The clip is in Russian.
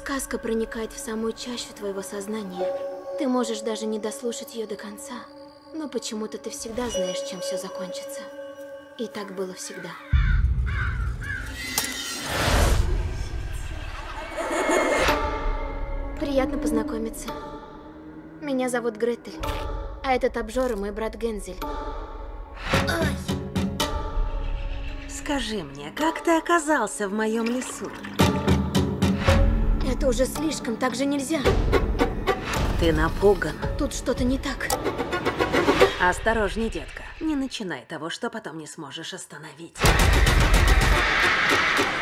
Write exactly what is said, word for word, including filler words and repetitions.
Сказка проникает в самую чащу твоего сознания. Ты можешь даже не дослушать ее до конца, но почему-то ты всегда знаешь, чем все закончится. И так было всегда. Приятно познакомиться. Меня зовут Гретель, а этот обжора мой брат Гензель. Ой. Скажи мне, как ты оказался в моем лесу? Это уже слишком, так же нельзя. Ты напуган. Тут что-то не так. Осторожней, детка. Не начинай того, что потом не сможешь остановить.